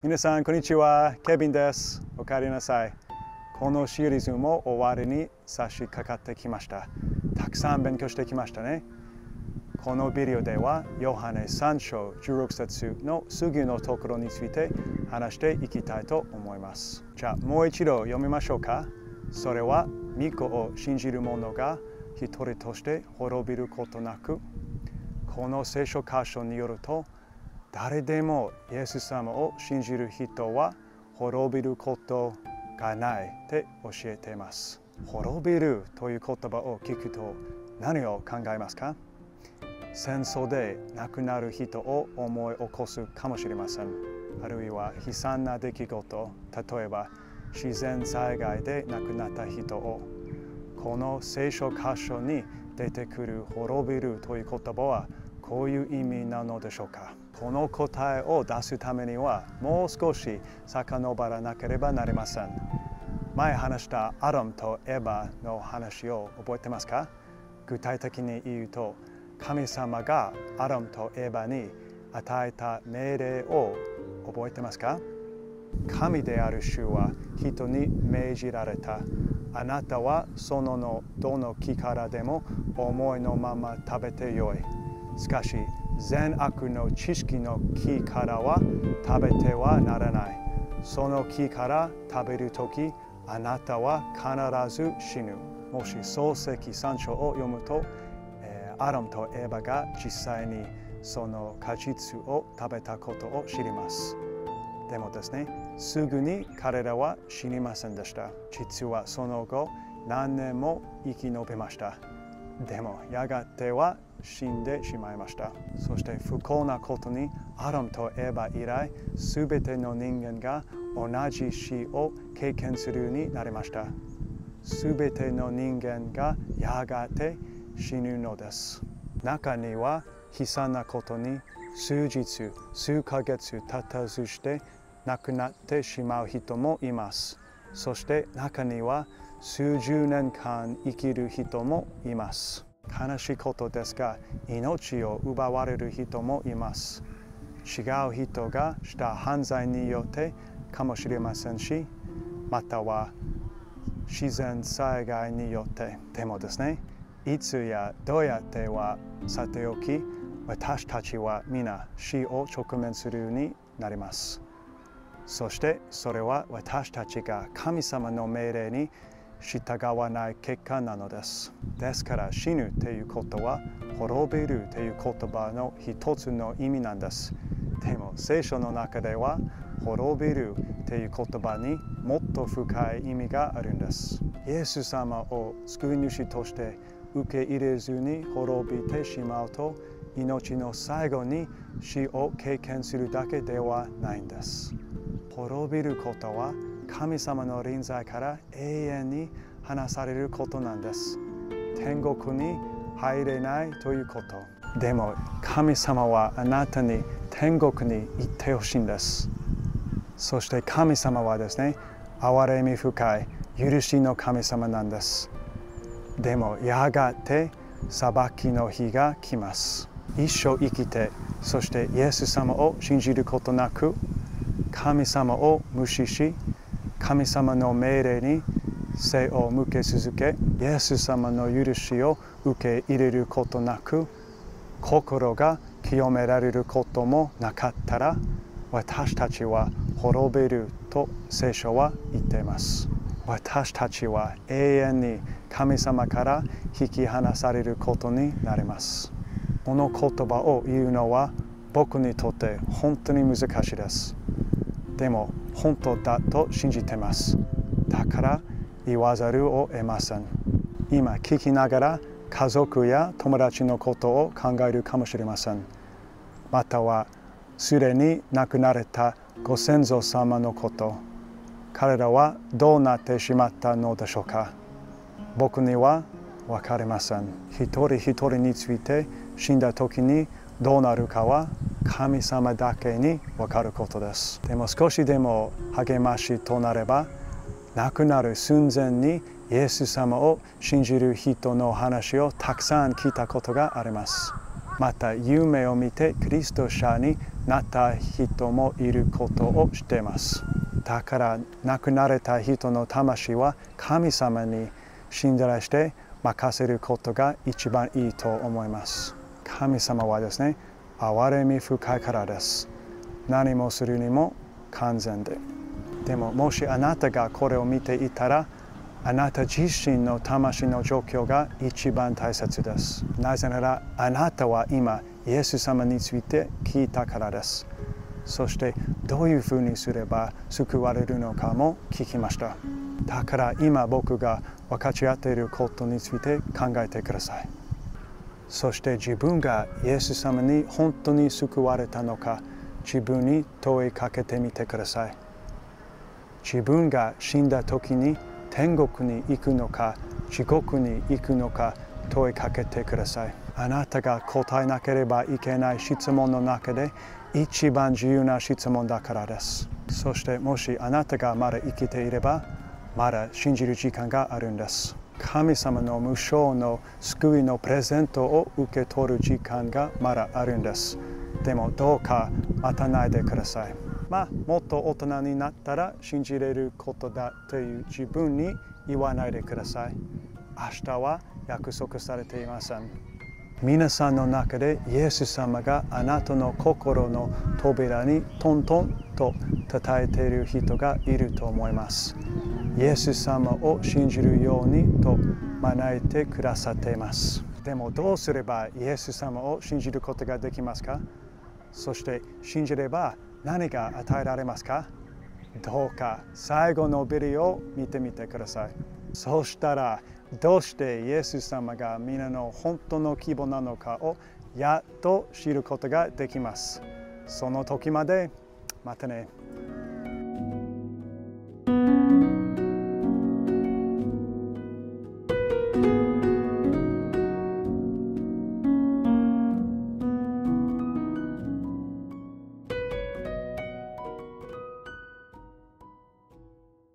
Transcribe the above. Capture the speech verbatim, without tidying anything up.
皆さん、こんにちは。ケビンです。お帰りなさい。このシリーズも終わりに差し掛かってきました。たくさん勉強してきましたね。このビデオでは、ヨハネさん章じゅうろく節の次のところについて話していきたいと思います。じゃあ、もう一度読みましょうか。それは、御子を信じる者が一人として滅びることなく、この聖書箇所によると、誰でもイエス様を信じる人は滅びることがないって教えています。滅びるという言葉を聞くと何を考えますか？戦争で亡くなる人を思い起こすかもしれません。あるいは悲惨な出来事、例えば自然災害で亡くなった人を、この聖書箇所に出てくる滅びるという言葉はこういう意味なのでしょうか？この答えを出すためにはもう少し遡らなければなりません。前話したアダムとエバの話を覚えてますか？具体的に言うと、神様がアダムとエバに与えた命令を覚えてますか？神である主は人に命じられた。あなたはそののどの木からでも思いのまま食べてよい。しかし、善悪の知識の木からは食べてはならない。その木から食べるとき、あなたは必ず死ぬ。もし創世記さん章を読むと、えー、アダムとエバが実際にその果実を食べたことを知ります。でもですね、すぐに彼らは死にませんでした。実はその後、何年も生き延びました。でも、やがては死んでしまいました。そして不幸なことに、アダムとエバ以来、すべての人間が同じ死を経験するようになりました。すべての人間がやがて死ぬのです。中には悲惨なことに、数日、数ヶ月経たずして亡くなってしまう人もいます。そして中には数十年間生きる人もいます。悲しいことですが、命を奪われる人もいます。違う人がした犯罪によってかもしれませんし、または自然災害によって。でもですね、いつやどうやってはさておき、私たちは皆死を直面するようになります。そしてそれは私たちが神様の命令に従わない結果なのです。ですから死ぬということは滅びるという言葉の一つの意味なんです。でも聖書の中では滅びるという言葉にもっと深い意味があるんです。イエス様を救い主として受け入れずに滅びてしまうと、命の最後に死を経験するだけではないんです。滅びることは神様の臨在から永遠に離されることなんです。天国に入れないということ。でも神様はあなたに天国に行ってほしいんです。そして神様はですね、憐れみ深い許しの神様なんです。でもやがて裁きの日が来ます。一生生きて、そしてイエス様を信じることなく、神様を無視し、神様の命令に背を向け続け、イエス様の許しを受け入れることなく、心が清められることもなかったら、私たちは滅びると聖書は言っています。私たちは永遠に神様から引き離されることになります。この言葉を言うのは僕にとって本当に難しいです。でも本当だと信じています。だから言わざるを得ません。今聞きながら家族や友達のことを考えるかもしれません。またはすでに亡くなられたご先祖様のこと。彼らはどうなってしまったのでしょうか？僕には分かりません。一人一人について死んだ時にどうなるかは神様だけに分かることです。でも少しでも励ましとなれば、亡くなる寸前にイエス様を信じる人の話をたくさん聞いたことがあります。また夢を見てキリスト者になった人もいることを知っています。だから亡くなられた人の魂は神様に信頼して任せることが一番いいと思います。神様はですね、憐れみ深いからです。何もするにも完全で。でももしあなたがこれを見ていたら、あなた自身の魂の状況が一番大切です。なぜならあなたは今イエス様について聞いたからです。そしてどういうふうにすれば救われるのかも聞きました。だから今僕が分かち合っていることについて考えてください。そして自分がイエス様に本当に救われたのか自分に問いかけてみてください。自分が死んだ時に天国に行くのか地獄に行くのか問いかけてください。あなたが答えなければいけない質問の中で一番重要な質問だからです。そしてもしあなたがまだ生きていればまだ信じる時間があるんです。神様の無償の救いのプレゼントを受け取る時間がまだあるんです。でもどうか待たないでください。まあ、もっと大人になったら信じれることだという自分に言わないでください。明日は約束されていません。皆さんの中でイエス様があなたの心の扉にトントンと叩いている人がいると思います。イエス様を信じるようにと招いてくださっています。でもどうすればイエス様を信じることができますか？そして信じれば何が与えられますか？どうか最後のビデオを見てみてください。そうしたらどうしてイエス様が皆の本当の希望なのかをやっと知ることができます。その時までまたね。